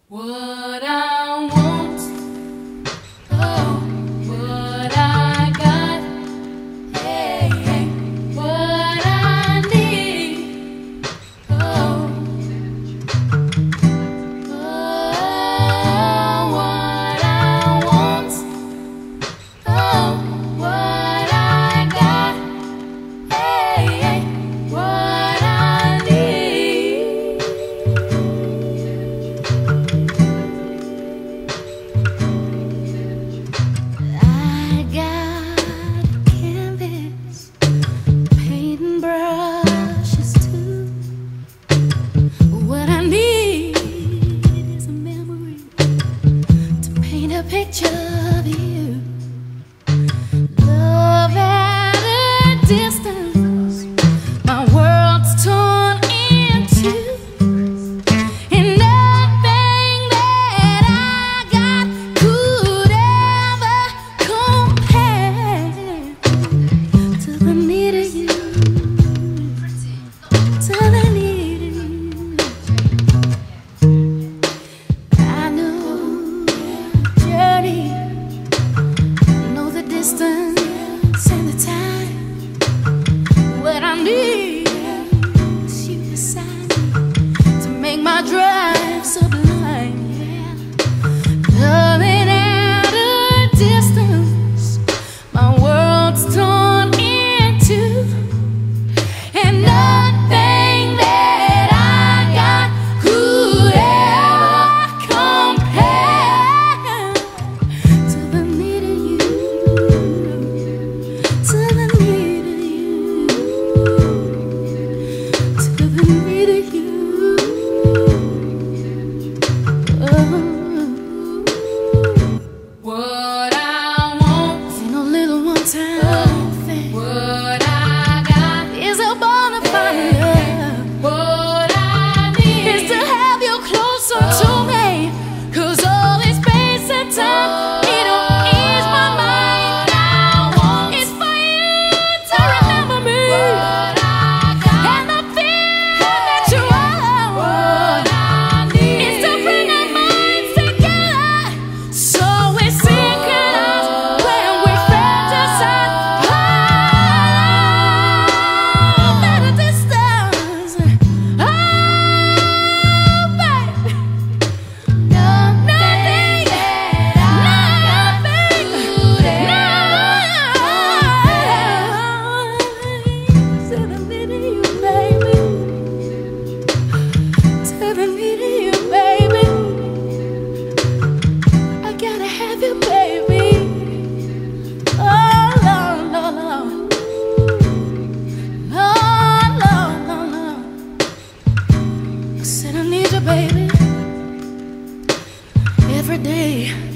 What I want, oh, what I got, hey, hey, what I need, oh, oh, what I want, oh, what I got, hey, hey, what I need. I got canvas, paint and brushes too. What I need is a memory to paint a picture of you. Love at a distance, my world's torn in two. And nothing that I got could ever compare to the need of you, to the need of you. I know the journey, know the distance and the time. What I need is you beside me to make my drive sublime, yeah. Loving at a distance, my world's torn in two. And nothing that I got could ever compare to the need of you, to the need of you, to the need of you. What I want ain't no little one-time thing. What I got is a bona fide love. What I need is to have you closer to me, 'cause all this space and time, it don't ease my mind. I want is for you to remember me. What I got and the feeling that you are. What I need is to bring our minds together, so we synchronize when we fantasize. Oh, at a distance. Oh, baby. Nothing that I could to the need of you, baby. To the need of you, baby. I gotta have you, baby. Oh, Lord, Lord, Lord. Lord, Lord, Lord, Lord. I said I need you, baby. Every day.